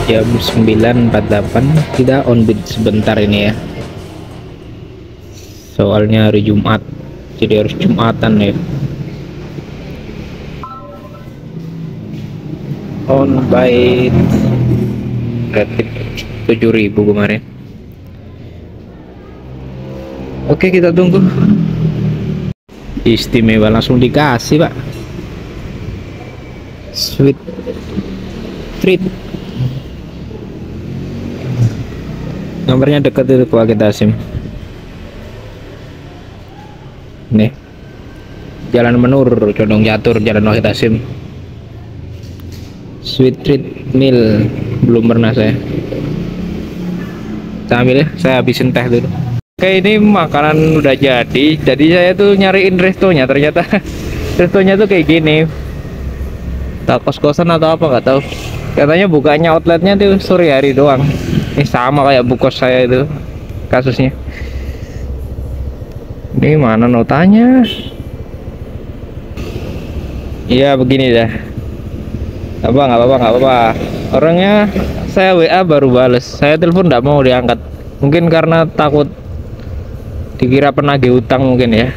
jam 9.48. Kita on beat sebentar ini ya, soalnya hari Jumat, jadi harus Jumatan ya. On by rated 7.000 kemarin. Oke, kita tunggu. Istimewa langsung dikasih pak, sweet treat. Nomornya dekat itu Pak kita SIM nih, jalan menur condong jatuh, jalan Wahid Hasim. Sweet treat meal belum pernah saya ambil ya, saya habisin teh dulu. Oke, ini makanan udah jadi saya tuh nyariin restonya, ternyata restonya tuh kayak gini, tak kos-kosan atau apa nggak tahu. Katanya bukanya outletnya tuh sore hari doang. Ini sama kayak bukos saya itu kasusnya. Ini mana notanya? Iya begini dah. Nggak apa-apa. Orangnya saya WA baru bales, saya telepon nggak mau diangkat. Mungkin karena takut dikira penagih utang mungkin ya.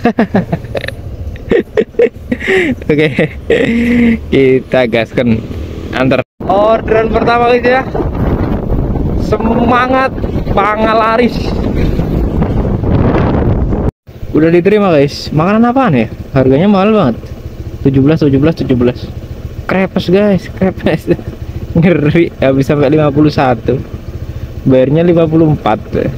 Oke, kita gaskan antar orderan pertama guys ya. Semangat pangalaris. Udah diterima guys. Makanan apaan ya? Harganya mahal banget. 17. Krepes guys, krepes. Ngeri, habis sampai 51. Bayarnya 54.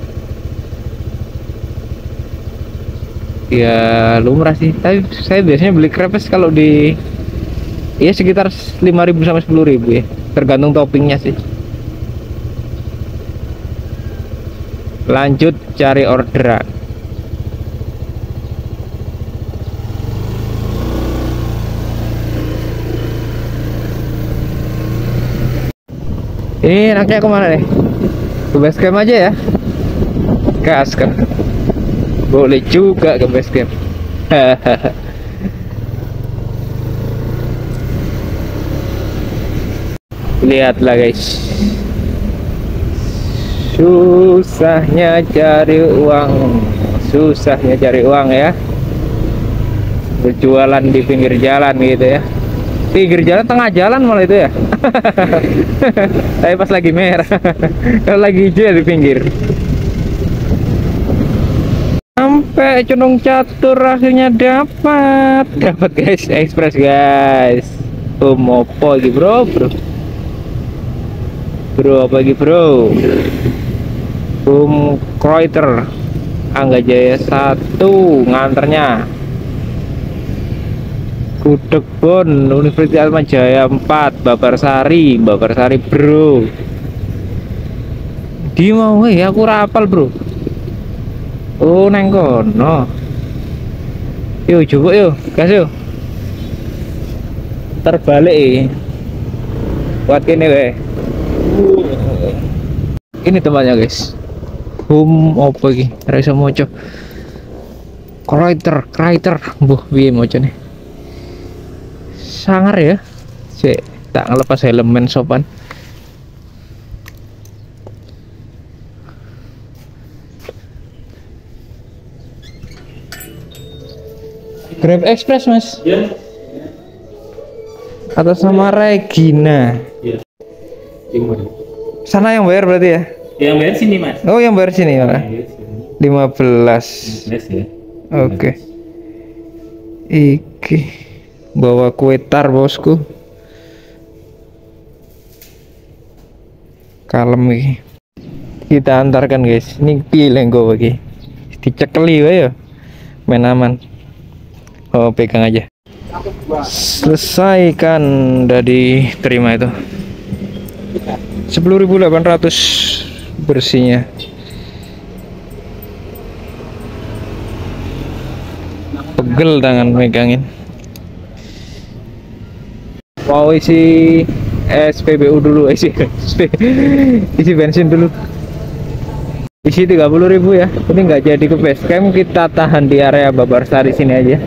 Ya lumrah sih, tapi saya biasanya beli krepes kalau di ya sekitar 5.000 sampai 10.000 ya, tergantung toppingnya sih. Lanjut cari orderan. Ini enaknya kemana nih? Ke base camp aja ya, gas kan. Boleh juga ke base camp. Lihatlah guys, susahnya cari uang ya, berjualan di pinggir jalan gitu ya. Pinggir jalan, tengah jalan malah itu ya. Tapi pas lagi merah. Kalau lagi hijau ya di pinggir. Sampai condong catur akhirnya dapat guys, express guys. Oppo lagi bro apa lagi bro? Kreuter Angga Jaya 1 nganternya. Gudeg Bon Universitas Atmajaya 4 Babarsari bro. Di mau aku rapal bro. Oh neng kono. Yuk coba yuk, gas yuk. Terbalik buat ini weh. Ini tempatnya guys. Apa lagi? Rasa moco. Kreuter. Buh, piye mocone. Sangar ya. Cek tak ngelepas helm sopan. Grab Express mas ya. Atas nama Regina ya. Sana yang bayar berarti ya? Yang bayar sini mas. Oh yang bayar sini ya, 15 ya. Oke. Iki bawa kue tar bosku. Kalem iki. Kita antarkan guys. Ini pilih gue bagi dicekeli ya, main aman. Oh pegang aja. Selesaikan, udah diterima itu 10.800 bersihnya. Pegel tangan megangin. Mau isi SPBU dulu, isi bensin dulu. Isi 30.000 ya. Ini nggak jadi ke base camp, kita tahan di area Babarsari sini aja.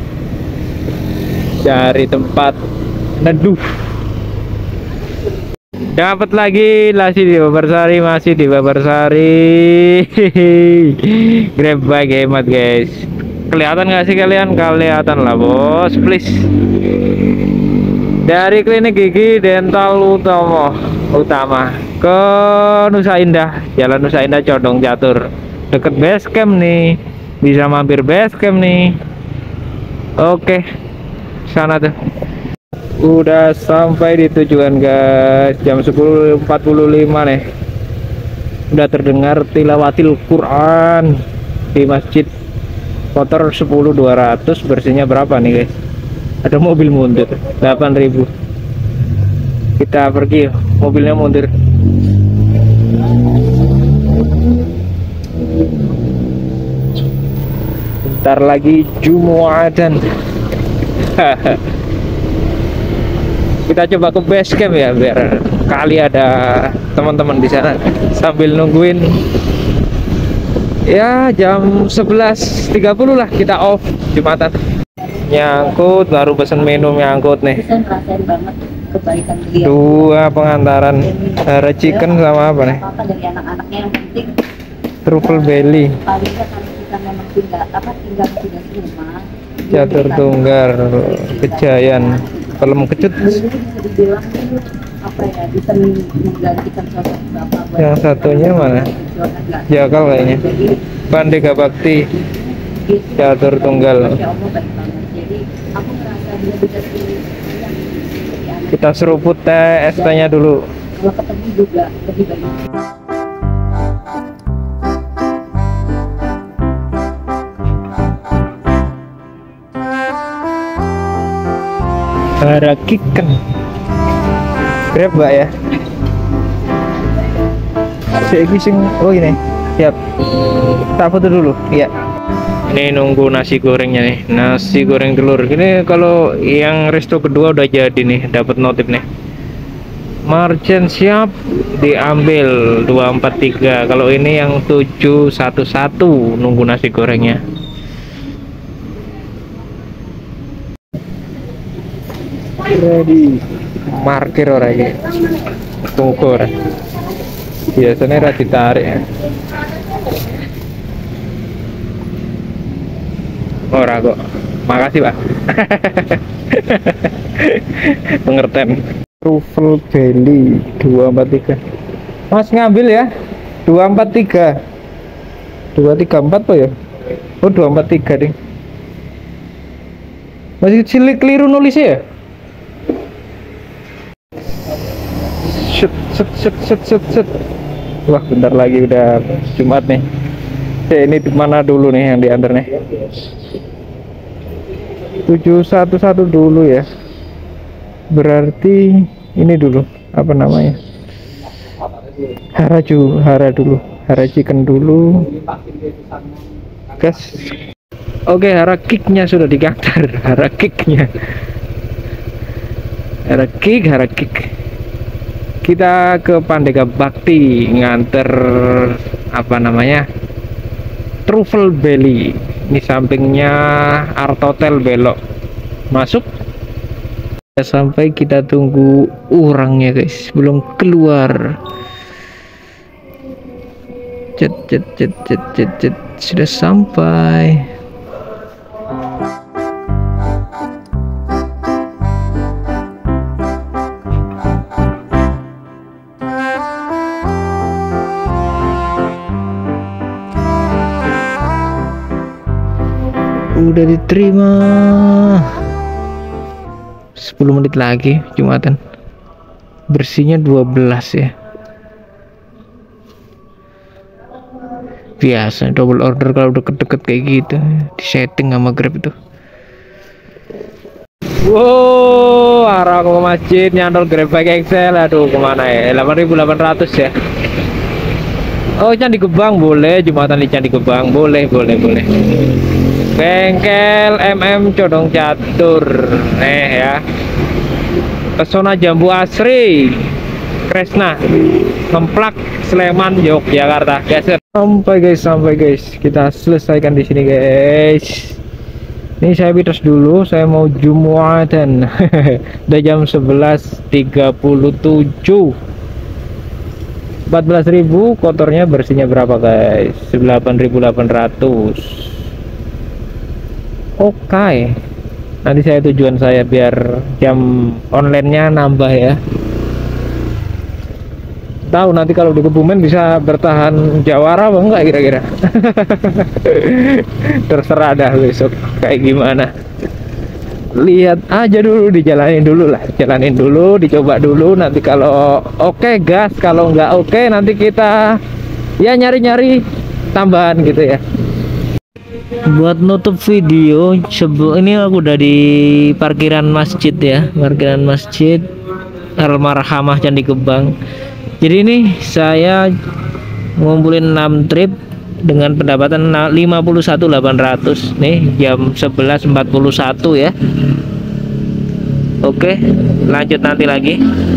Cari tempat neduh. Dapat lagi masih di Babarsari, masih di Babarsari. Grab bike hemat guys. Kelihatan nggak sih kalian? Kelihatan lah bos, please. Dari klinik gigi dental utama ke Nusa Indah, Jalan Nusa Indah Condong Catur, deket base camp nih, bisa mampir base camp nih. Oke, sana tuh. Udah sampai di tujuan guys, jam 10.45 nih. Udah terdengar tilawatil Quran di masjid. Kotor 10.200, bersihnya berapa nih guys? Ada mobil mundur 8.000. Kita pergi, mobilnya mundur. Bentar lagi Jumuatan. Kita coba ke base camp ya, biar kali ada teman-teman di sana sambil nungguin. Ya jam 11.30 lah kita off Jumatan. Nyangkut, baru pesen minum nyangkut nih. Saya ngerasain banget kebaikan beliau. Dua pengantaran, hara chicken sama apa nih? Apa dari anak-anaknya yang penting Truffle belly, paling nggak kalau kita memang tinggal tidak di rumah. catur tunggal, kejayan, pelem kecut. Bisa dibilang apa ya, bisa menggantikan sosok bapak. Yang satunya mana? Jakal kayaknya. Pandega Bakti, catur tunggal. Masya Allah baik banget. Jadi aku merasa dia bisa sendiri. Kita seruput teh es tehnya dulu. Kalau ketemu juga lebih baik. Harakikan Grab mbak ya. Saya sing, oh ini siap, tak foto dulu ya. Ini nunggu nasi gorengnya nih, nasi goreng telur. Ini kalau yang resto kedua udah jadi nih, dapat notif nih. Margin siap diambil 243. Kalau ini yang 711 nunggu nasi gorengnya. Ready markir orang ini tunggu orang biasanya rada ditarik ya. Ora kok, makasih pak. Pengertian. Truffle belly 243 mas ngambil ya. 243 234 po ya. Oh 243 ding, masih cilik keliru nulisnya ya. Set. Wah bentar lagi udah Jumat nih. Ini di mana dulu nih yang diantar nih? 711 dulu ya. Berarti ini dulu apa namanya? Hara dulu, hara chicken dulu. Gas. Oke, hara kicknya sudah digantar. Hara kick. Kita ke Pandega Bakti nganter apa namanya, Truffle belly. Ini sampingnya Art Hotel, belok masuk. Sampai kita tunggu orangnya guys, belum keluar. Cet sudah sampai. Udah diterima. 10 menit lagi Jumatan. Bersihnya 12 ya. Biasa double order kalau deket-deket kayak gitu, di setting sama Grab itu. Wow, arah ke masjid nyantol Grab pakai Excel. Aduh kemana ya, 8.800 ya. Oh Candi Gebang boleh, Jumatan di Candi Gebang boleh. Bengkel MM Condong Catur ya. Pesona Jambu Asri Kresna Ngemplak Sleman Yogyakarta. Sampai guys, kita selesaikan di sini guys. Ini saya pitos dulu, saya mau Jumuatan. Udah jam 11.37. 14.000, kotornya bersihnya berapa guys? 8.800. Oke. Nanti saya tujuan saya biar jam online-nya nambah ya. Tahu nanti kalau di Kebumen bisa bertahan jawara apa enggak kira-kira. Terserah dah besok kayak gimana. Lihat aja dulu, dijalanin dulu lah, jalanin dulu, dicoba dulu. Nanti kalau oke gas, kalau nggak oke nanti kita ya nyari-nyari tambahan gitu ya. Buat nutup video ini aku udah di parkiran masjid ya, parkiran masjid Al-Marhamah Candi Gebang. Jadi ini saya ngumpulin 6 trip dengan pendapatan 51.800 nih, jam 11.41 ya. Oke, lanjut nanti lagi.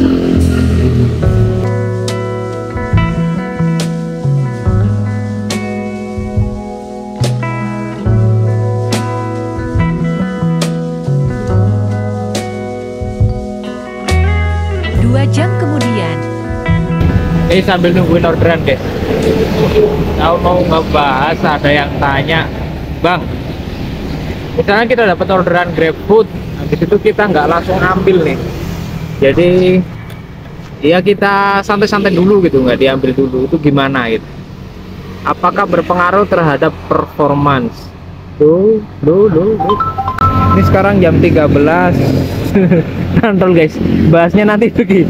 Jam kemudian. Sambil nungguin orderan guys, aku mau ngebahas, ada yang tanya, Bang, misalnya kita dapat orderan GrabFood, habis itu kita nggak langsung ambil nih, jadi ya kita santai-santai dulu gitu, nggak diambil dulu, itu gimana gitu? Apakah berpengaruh terhadap performance? Tuh. Ini sekarang jam 13. Nantol guys, bahasnya nanti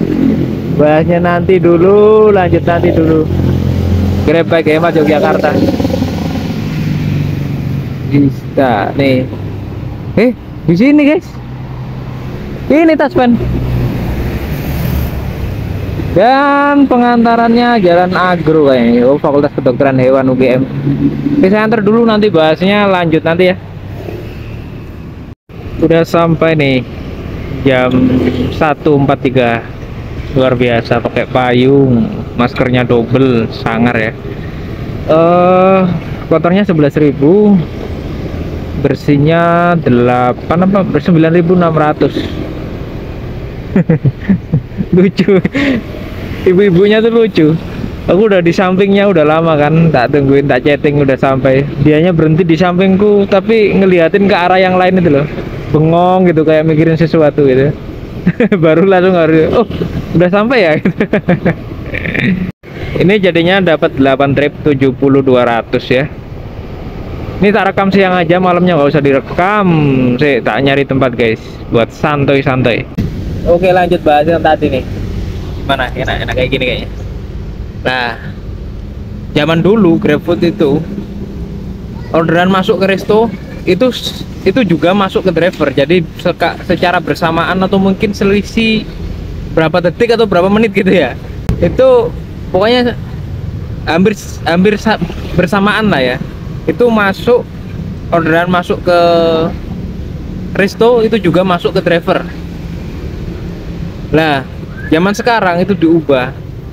dulu, lanjut nanti dulu. Grab Bike Hemat Yogyakarta bisa nih. Di sini guys, ini Taspen, dan pengantarannya Jalan Agro kayaknya. Fakultas Kedokteran Hewan UGM. Oke, saya antar dulu, nanti bahasnya lanjut nanti ya. Udah sampai nih, jam 1.43. Luar biasa, pakai payung, maskernya double, sangar ya. Kotornya 11.000, bersihnya 9.600. Lucu, ibu-ibunya tuh lucu. Aku udah di sampingnya udah lama kan, tak tungguin, tak chatting, udah sampai. Dianya berhenti di sampingku tapi ngeliatin ke arah yang lain itu loh, bengong gitu kayak mikirin sesuatu gitu. Baru langsung harus, oh udah sampai ya. Ini jadinya dapat 8 trip 70.200 ya. Ini tak rekam siang aja, malamnya nggak usah direkam. Saya tak nyari tempat guys buat santai-santai. Oke, lanjut bahas yang tadi nih. Mana enak kayak gini kayaknya. Nah, zaman dulu GrabFood itu orderan masuk ke resto itu juga masuk ke driver, jadi secara bersamaan atau mungkin selisih berapa detik atau berapa menit gitu ya, itu pokoknya hampir bersamaan lah ya. Itu masuk orderan masuk ke resto, itu juga masuk ke driver. Nah, zaman sekarang itu diubah,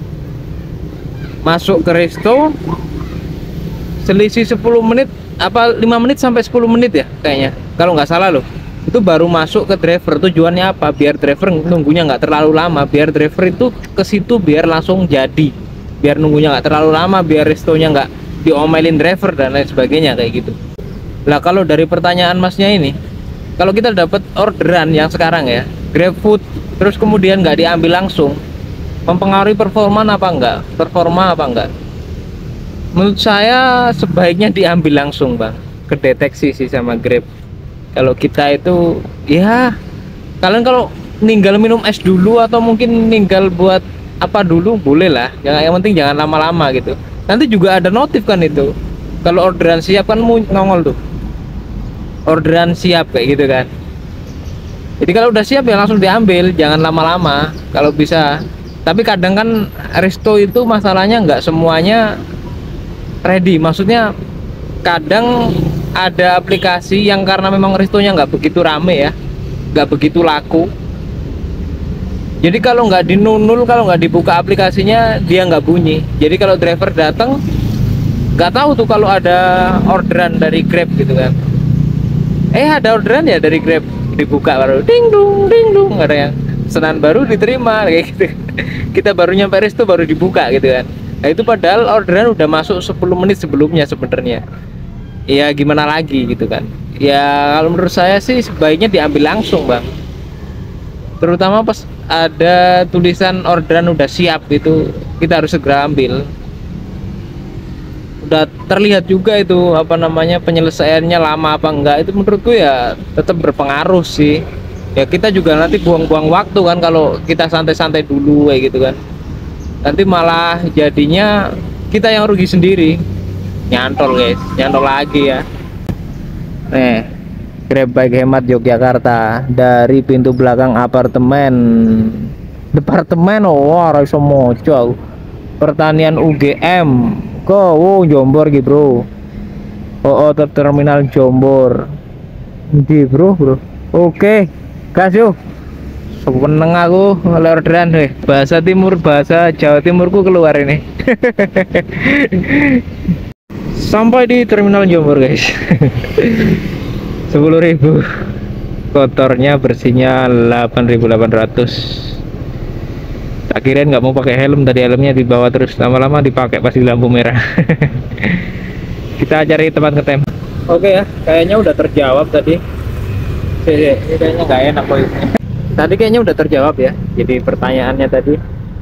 masuk ke resto selisih 10 menit apa 5 menit sampai 10 menit ya kayaknya, kalau nggak salah loh. Itu baru masuk ke driver. Tujuannya apa? Biar driver nunggunya nggak terlalu lama, biar driver itu ke situ biar langsung jadi, biar nunggunya nggak terlalu lama, biar restonya nggak diomelin driver dan lain sebagainya kayak gitu. Nah, kalau dari pertanyaan masnya ini, kalau kita dapat orderan yang sekarang ya GrabFood, terus kemudian nggak diambil langsung, mempengaruhi performa apa enggak? Menurut saya sebaiknya diambil langsung bang, kedeteksi sih sama Grab. Kalau kita itu ya, kalian kalau ninggal minum es dulu atau mungkin ninggal buat apa dulu boleh lah, yang penting jangan lama-lama gitu. Nanti juga ada notif kan itu, kalau orderan siap kan nongol tuh, orderan siap kayak gitu kan. Jadi kalau udah siap ya langsung diambil, jangan lama-lama kalau bisa. Tapi kadang kan resto itu masalahnya nggak semuanya ready, maksudnya kadang ada aplikasi yang karena memang restonya nggak begitu rame ya, nggak begitu laku, jadi kalau nggak dinunul, kalau nggak dibuka aplikasinya dia nggak bunyi. Jadi kalau driver datang nggak tahu tuh kalau ada orderan dari Grab gitu kan, ada orderan ya dari Grab, dibuka baru ding dong, ada yang pesanan baru diterima kayak gitu. Kita baru nyampe resto baru dibuka gitu kan. Nah itu padahal orderan udah masuk 10 menit sebelumnya sebenarnya. Ya gimana lagi gitu kan. Ya kalau menurut saya sih sebaiknya diambil langsung bang, terutama pas ada tulisan orderan udah siap itu kita harus segera ambil. Udah terlihat juga itu apa namanya penyelesaiannya lama apa enggak, itu menurutku ya tetap berpengaruh sih. Ya kita juga nanti buang-buang waktu kan kalau kita santai-santai dulu kayak gitu kan, nanti malah jadinya kita yang rugi sendiri. Nyantol guys, nyantol lagi ya. Nih, Grab Bike Hemat Yogyakarta dari pintu belakang apartemen. Departemen wah iso moco. Pertanian UGM. Ko Jombor gitu, Bro. Oh, terminal Jombor. Di, Bro. Oke. Gas yuk. Seneng aku oleh orderan deh. Bahasa Timur, bahasa Jawa Timurku keluar ini. Sampai di terminal Jombor guys. 10.000, kotornya bersihnya 8.800. Tak kirain nggak mau pakai helm, tadi helmnya dibawa terus, lama-lama dipakai pasti lampu merah. Kita cari tempat ngetem. Oke ya, kayaknya udah terjawab tadi. Ini kayaknya nggak enak poinnya. Tadi kayaknya udah terjawab ya, jadi pertanyaannya tadi.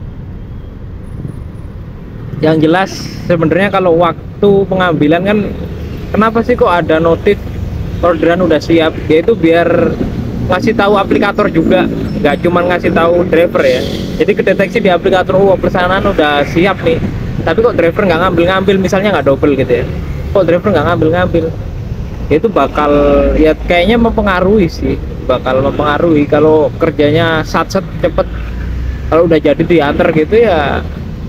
Yang jelas sebenarnya kalau waktu pengambilan kan, kenapa sih kok ada notif orderan udah siap? Yaitu biar ngasih tahu aplikator juga, nggak cuma ngasih tahu driver ya. Jadi kedeteksi di aplikator, oh pesanan udah siap nih, tapi kok driver nggak ngambil-ngambil, misalnya nggak double gitu ya, kok driver nggak ngambil-ngambil, itu bakal ya kayaknya mempengaruhi sih, bakal mempengaruhi kalau kerjanya sat-set cepet. Kalau udah jadi diantar gitu ya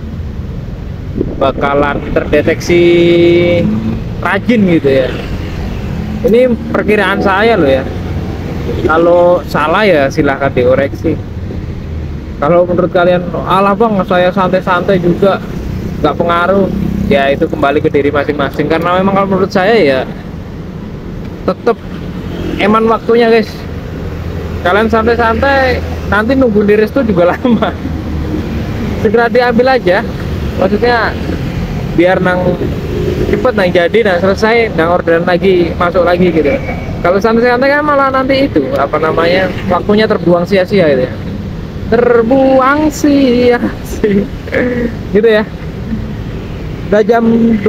bakalan terdeteksi rajin gitu ya. Ini perkiraan saya loh ya, kalau salah ya silahkan dikoreksi. Kalau menurut kalian, alah bang saya santai-santai juga nggak pengaruh, ya itu kembali ke diri masing-masing. Karena memang kalau menurut saya ya tetap eman waktunya guys. Kalian santai-santai nanti nunggu di resto juga lama. Segera diambil aja, maksudnya biar nang cepet nang jadi, nang selesai, nang orderan lagi masuk lagi gitu. Kalau santai-santai kan malah nanti itu apa namanya, waktunya terbuang sia-sia gitu ya. Terbuang sia-sia gitu ya. Udah jam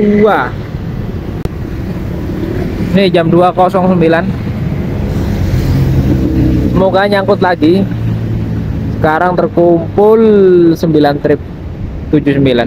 2 nih, jam 2.09. Semoga nyangkut lagi. Sekarang terkumpul 9 trip 79.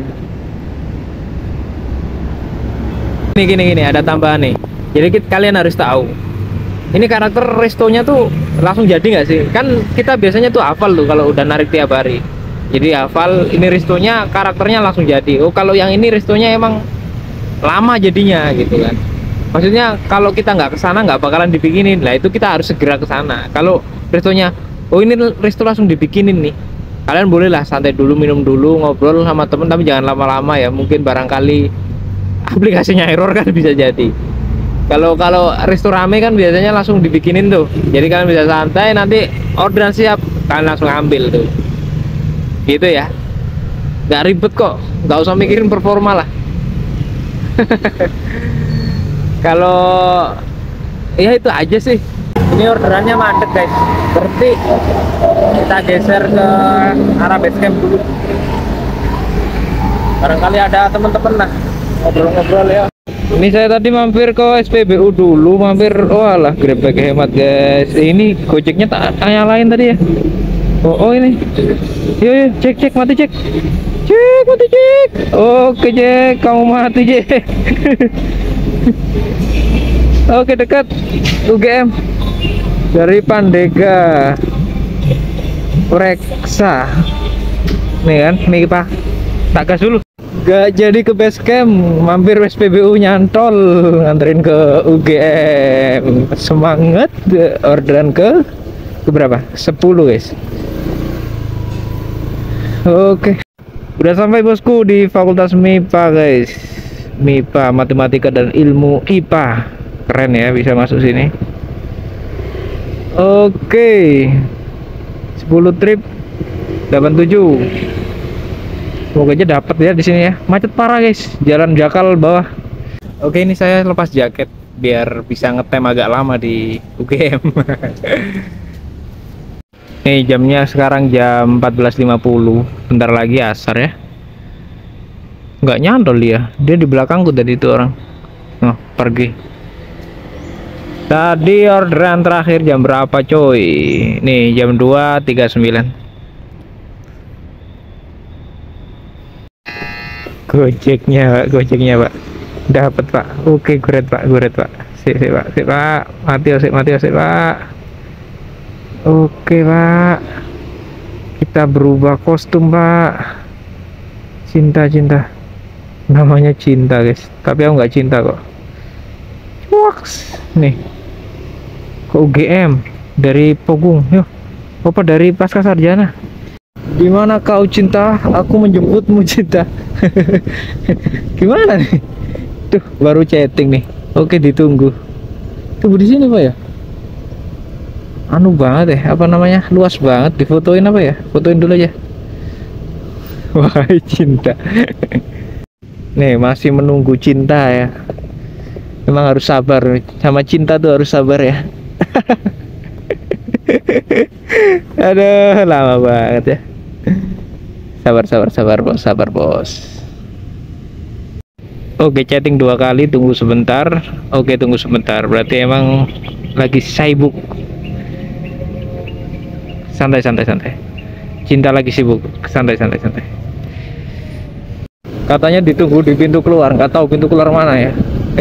Gini ada tambahan nih. Jadi kalian harus tahu, ini karakter restonya tuh langsung jadi nggak sih? Kan kita biasanya tuh hafal tuh kalau udah narik tiap hari. Jadi hafal ini restonya, karakternya langsung jadi. Oh kalau yang ini restonya emang lama jadinya gitu kan. Maksudnya kalau kita nggak kesana nggak bakalan dibikinin. Lah itu kita harus segera kesana. Kalau restonya, oh ini resto langsung dibikinin nih, kalian bolehlah santai dulu, minum dulu, ngobrol sama temen, tapi jangan lama-lama ya. Mungkin barangkali aplikasinya error kan, bisa jadi. Kalau resto rame kan biasanya langsung dibikinin tuh, jadi kalian bisa santai, nanti orderan siap kalian langsung ambil tuh gitu ya. Nggak ribet kok, nggak usah mikirin performa lah. Kalau ya itu aja sih. Ini orderannya mandek guys, berarti kita geser ke arah base camp dulu. Barangkali ada teman-teman lah ngobrol-ngobrol ya. Ini saya tadi mampir ke SPBU dulu, mampir, walah Grab Bike Hemat guys. Ini Gojeknya tak nyalain tadi ya. Oh ini, yuk cek mati cek. Oke Jack, kamu mati Jack. Oke dekat UGM dari Pandega Reksa nih kan, nih pak tak gas dulu. Gak jadi ke base camp, mampir SPBU nyantol, nganterin ke UGM. Semangat, orderan ke berapa? 10 guys. Oke, udah sampai bosku di Fakultas MIPA guys. MIPA, Matematika dan Ilmu IPA. Keren ya bisa masuk sini. Oke, 10 trip 87. Semoga aja dapat ya di sini ya. Macet parah guys, jalan Jakal bawah. Oke, ini saya lepas jaket biar bisa ngetem agak lama di UGM. Nih jamnya sekarang jam 14.50. Bentar lagi asar ya. Nggak nyantol dia di belakangku tadi itu orang. Oh, pergi. Tadi orderan terakhir jam berapa coy? Nih jam 2.39. Gojeknya pak, dapat pak. Oke, guret pak. Sip pak, mati pak. Oke pak, kita berubah kostum pak. Cinta, namanya cinta guys, tapi aku nggak cinta kok. Waks nih ke UGM dari Pogung, yuk apa dari Pasca Sarjana. Gimana kau cinta, aku menjemputmu cinta. Gimana nih? Tuh baru chatting nih. Oke, ditunggu. Tunggu di sini pak ya. Anu banget ya, apa namanya, luas banget. Difotoin apa ya? Fotoin dulu aja. Wah, cinta. Nih masih menunggu cinta ya. Memang harus sabar, sama cinta tuh harus sabar ya. Aduh, lama banget ya. Sabar bos. Oke, chatting 2 kali, tunggu sebentar. Oke, tunggu sebentar, berarti emang lagi sibuk. Santai. Cinta lagi sibuk, santai. Katanya ditunggu di pintu keluar, nggak tahu pintu keluar mana ya.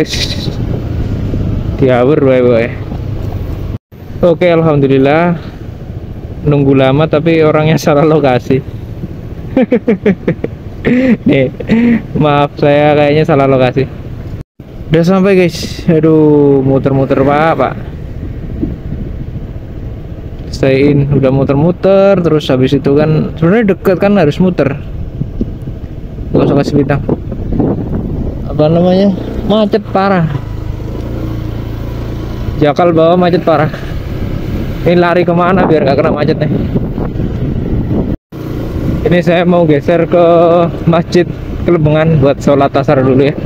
Diawur boy. Oke, alhamdulillah. Nunggu lama tapi orangnya salah lokasi. Nih, maaf saya kayaknya salah lokasi. Udah sampai guys. Aduh, muter-muter pak. Stay in, udah muter-muter terus habis itu kan sebenarnya deket kan, harus muter. Gak usah kasih bintang. Apa namanya? Macet parah. Jakal bawah macet parah. Ini lari kemana biar gak kena macet nih. Ini saya mau geser ke Masjid Kelebengan buat sholat asar dulu ya.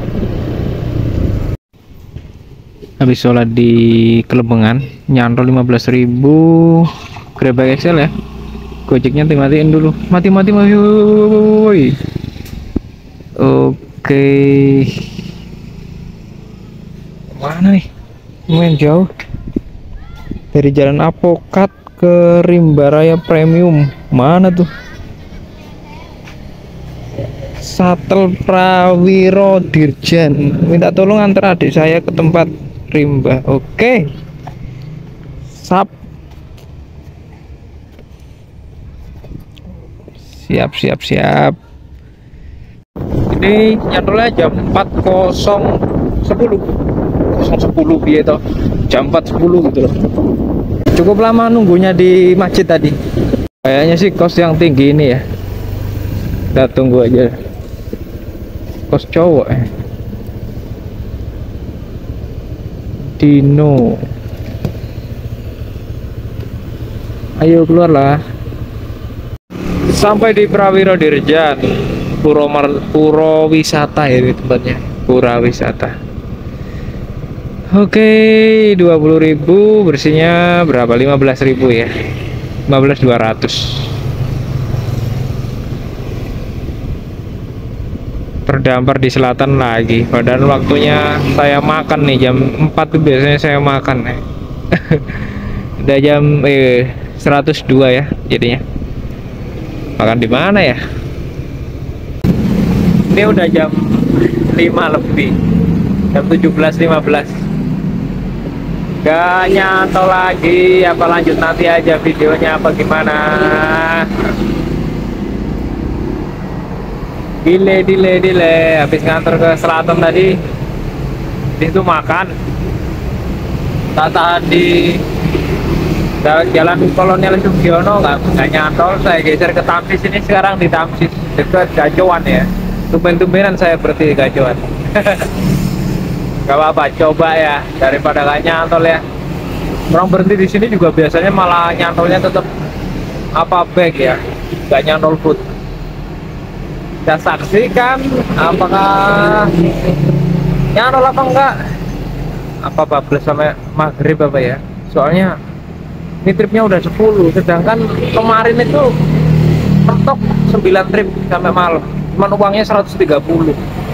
Habis sholat di Kelebengan nyantol 15.000 Grab XL ya. Gojeknya matiin dulu. Mati. Oke. Mana nih? Lumayan jauh. Dari Jalan Apokat ke Rimba Raya Premium. Mana tuh? Satel Prawiro Dirjan. Minta tolong antar adik saya ke tempat Rimba. Oke. Sap. Siap. Ini nyantolnya jam 4.10 biar toh. Jam 4.10 gitu loh. Cukup lama nunggunya di masjid tadi. Kayaknya sih kos yang tinggi ini ya. Kita tunggu aja. Kos cowok ya. Dino. Ayo keluarlah. Sampai di Prawiro Dirjan. Puro wisata ya tempatnya. Pura wisata. Oke, 20.000 bersihnya berapa? 15.000 ya. 15.200. Terdampar di selatan lagi. Padahal waktunya saya makan nih jam 4 tuh biasanya saya makan nih. Udah jam 102 ya jadinya. Makan di mana ya? Ini udah jam 5 lebih. Jam 17.15. Gak nyantol lagi, apa lanjut nanti aja videonya apa gimana. Delay habis nganter ke selatan tadi. Di situ makan. Tak tahan di Jalan Kolonel Sugiono nggak nyantol, saya geser ke Tamsis. Ini sekarang di Tamsis dekat Gajoan ya. Tumben-tumbenan saya berarti Gajoan. Gak apa-apa, coba ya daripada gak nyantol ya. Orang berhenti di sini juga biasanya malah nyantolnya tetap apa back ya, nggak nyantol food. Kita saksikan apakah nyantol apa enggak, apa bablas sampai maghrib apa ya. Soalnya ini tripnya udah 10, sedangkan kemarin itu mentok 9 trip sampai malam, cuman uangnya 130.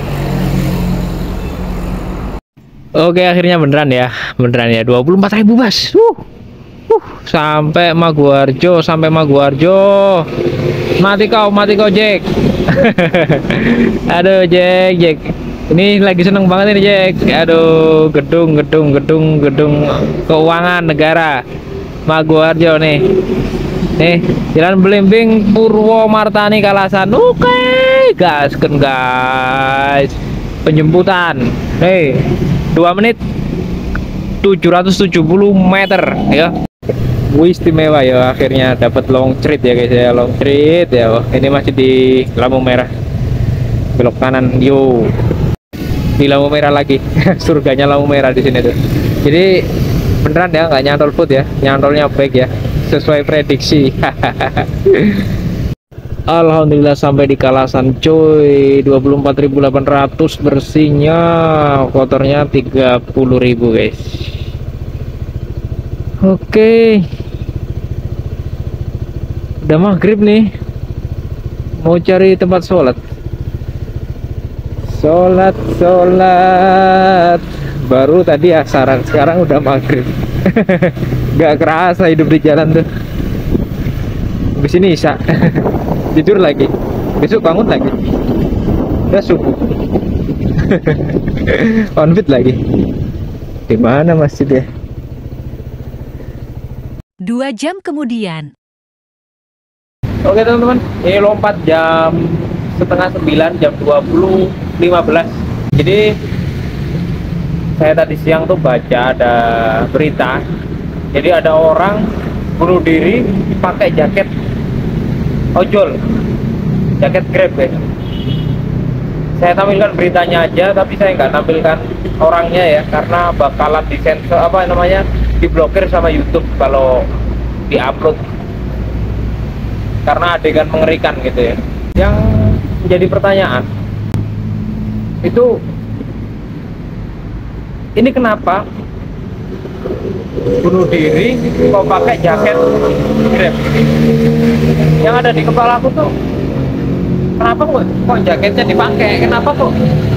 Oke, akhirnya beneran ya 24.000 Mas. Sampai Maguwarjo, mati kau Jack. Aduh Jack, ini lagi seneng banget ini Jack. Aduh, gedung keuangan negara Maguwarjo nih Jalan Belimbing Purwomartani Kalasan. Oke, gasken guys, penjemputan 2 menit 770 meter ya. Istimewa ya, akhirnya dapat long treat ya guys ya, long treat ya. Ini masih di lampu merah, belok kanan yo, di lampu merah lagi. Surganya lampu merah di sini tuh. Jadi beneran ya, nggak nyantol food ya, nyantolnya baik ya, sesuai prediksi. Alhamdulillah sampai di Kalasan coy. 24.800 bersihnya, kotornya 30.000 guys. Oke, udah maghrib nih, mau cari tempat sholat. Baru tadi asaran, sekarang udah maghrib. Gak kerasa hidup di jalan tuh. Habis ini isya. Tidur lagi, besok bangun lagi, udah subuh. On fit lagi. Di mana masjid ya? 2 jam kemudian. Oke teman-teman, ini lompat jam setengah 9, jam 20.15. Jadi saya tadi siang tuh baca ada berita, jadi ada orang bunuh diri pakai jaket ojol, jaket Grab ya. Saya tampilkan beritanya aja, tapi saya nggak tampilkan orangnya ya, karena bakalan disensor, diblokir sama YouTube kalau diupload, karena adegan mengerikan gitu ya. Yang menjadi pertanyaan itu, ini kenapa bunuh diri kok pakai jaket Grab? Yang ada di kepala aku tuh, kenapa kok jaketnya dipakai? Kenapa kok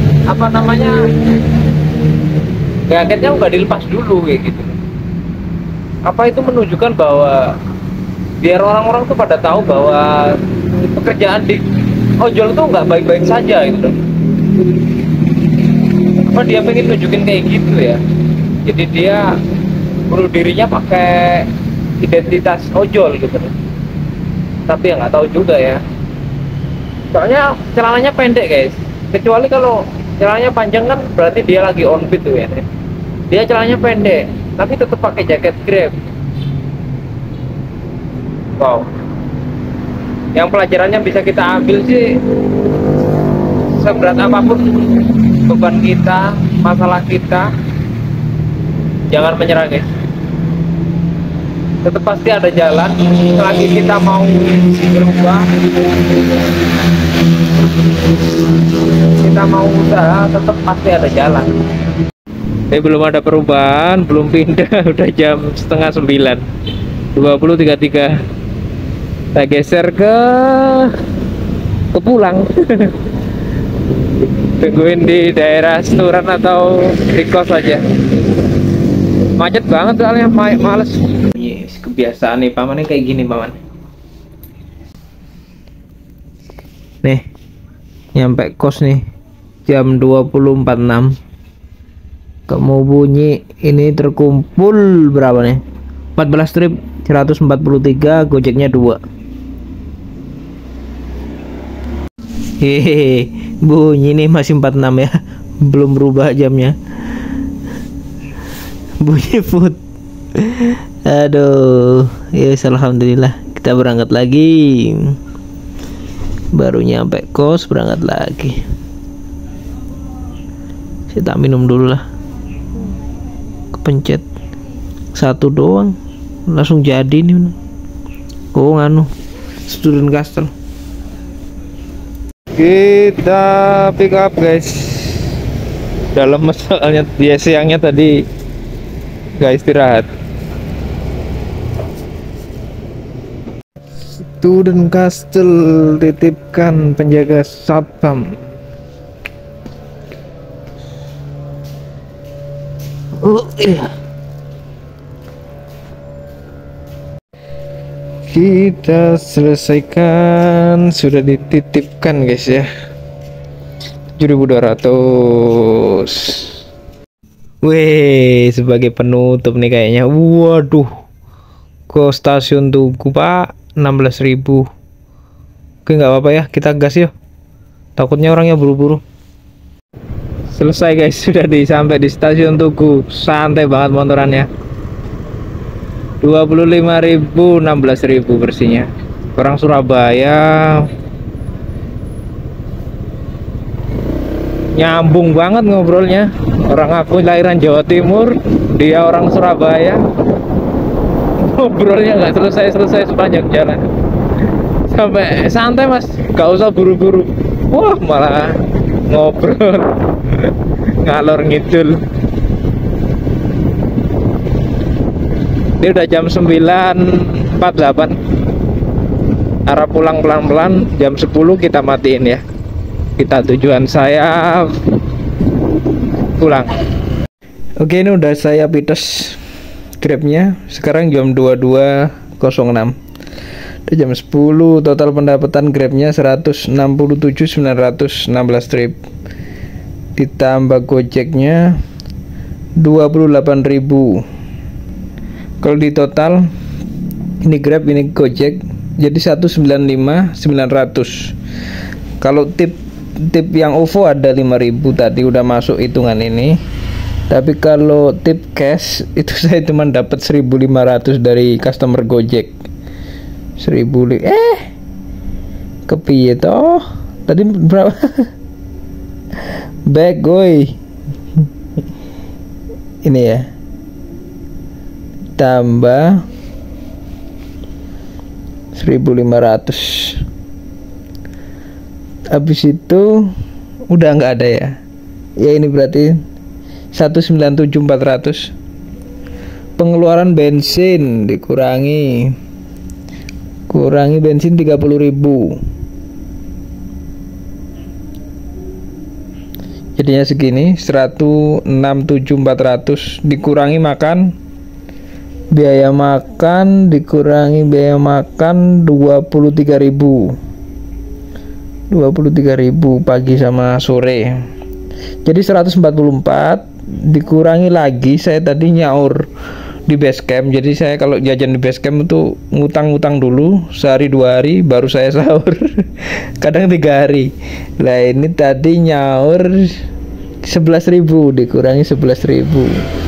jaketnya nggak dilepas dulu kayak gitu? Apa itu menunjukkan bahwa biar orang-orang tuh pada tahu bahwa pekerjaan di ojol tuh nggak baik-baik saja gitu? Apa dia pengen nunjukin kayak gitu ya? Jadi dia bunuh dirinya pakai identitas ojol gitu. Tapi ya nggak tahu juga ya. Soalnya celananya pendek guys. Kecuali kalau celananya panjang kan berarti dia lagi on beat tuh ya. Dia celananya pendek, tapi tetap pakai jaket Grab. Wow. Yang pelajarannya bisa kita ambil sih, seberat apapun beban kita, masalah kita, jangan menyerah guys. Tetap pasti ada jalan, selagi kita mau berubah, kita mau usaha, tetap pasti ada jalan. Belum ada perubahan, belum pindah, udah jam setengah 9, 20.33. Kita geser ke pulang. Tungguin di daerah Seturan atau di kos aja. Macet banget soalnya, males. Yes, kebiasaan nih paman, kayak gini paman. Nih, nyampe kos nih jam 20.46. Kamu bunyi ini terkumpul berapa nih? 14 trip, 143, gojeknya 2. Hehehe, bunyi nih masih 46 ya, belum berubah jamnya. Bunyi food. Aduh, ya alhamdulillah kita berangkat lagi. Baru nyampe kos berangkat lagi. Kita minum dulu lah. Kepencet 1 doang langsung jadi nih. Oh nganu, Student Castle. Kita pick up guys. Dalam masalahnya dia siangnya tadi gak istirahat. Student Castle titipkan penjaga satpam. Oh iya. Kita selesaikan, sudah dititipkan guys ya. 7.200. Wih, sebagai penutup nih kayaknya. Waduh. Ke stasiun Tugu, Pak. 16.000. Oke, nggak apa-apa ya, kita gas yuk. Takutnya orangnya buru-buru. Selesai guys, sudah sampai di stasiun Tugu. Santai banget motorannya. 25.000, 16.000 bersihnya. Orang Surabaya. Nyambung banget ngobrolnya. Orang aku lahiran Jawa Timur, dia orang Surabaya. Ngobrolnya nggak selesai sepanjang jalan. Sampai santai mas, nggak usah buru-buru. Wah malah ngobrol ngalor ngidul. Ini udah jam 9.48. Arah pulang pelan-pelan. Jam 10 kita matiin ya. Kita tujuan saya pulang. Oke, ini udah saya pites Grabnya. Sekarang jam 22.06. Udah jam 10. Total pendapatan Grabnya 167.916 trip. Ditambah Gojeknya 28.000. Kalau di total ini Grab ini Gojek jadi 195.900. Kalau tip yang OVO ada 5.000 tadi udah masuk hitungan ini. Tapi kalau tip cash itu saya cuma dapat 1.500 dari customer Gojek. 1.000 kepiye toh? Tadi berapa? Back goy. Ini ya. Tambah 1.500. Habis itu udah nggak ada ya. Ya ini berarti 197.400. Pengeluaran bensin dikurangi bensin 30.000. Jadinya segini 167.400 dikurangi biaya makan dikurangi biaya makan 23.000 pagi sama sore. Jadi 144 dikurangi lagi saya tadi nyaur di base camp. Jadi saya kalau jajan di base camp itu ngutang dulu sehari 2 hari baru saya sahur. Kadang 3 hari. Lah ini tadi nyaur 11.000 dikurangi 11.000.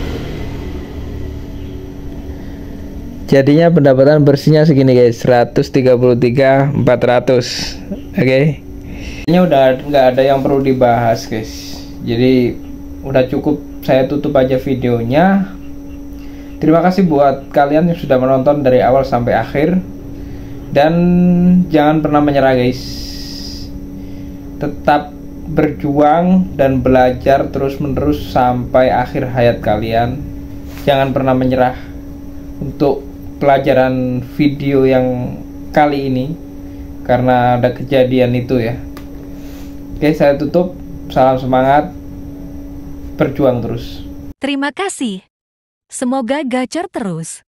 Jadinya pendapatan bersihnya segini guys, 133.400. Oke. Ini udah nggak ada yang perlu dibahas guys. Jadi udah cukup saya tutup aja videonya. Terima kasih buat kalian yang sudah menonton dari awal sampai akhir. Dan jangan pernah menyerah guys. Tetap berjuang dan belajar terus-menerus sampai akhir hayat kalian. Jangan pernah menyerah untuk pelajaran video yang kali ini karena ada kejadian itu ya. Oke, saya tutup. Salam semangat, berjuang terus. Terima kasih. Semoga gacor terus.